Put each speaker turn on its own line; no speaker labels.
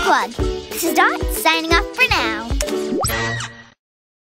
Plug. This is Dot signing off for now.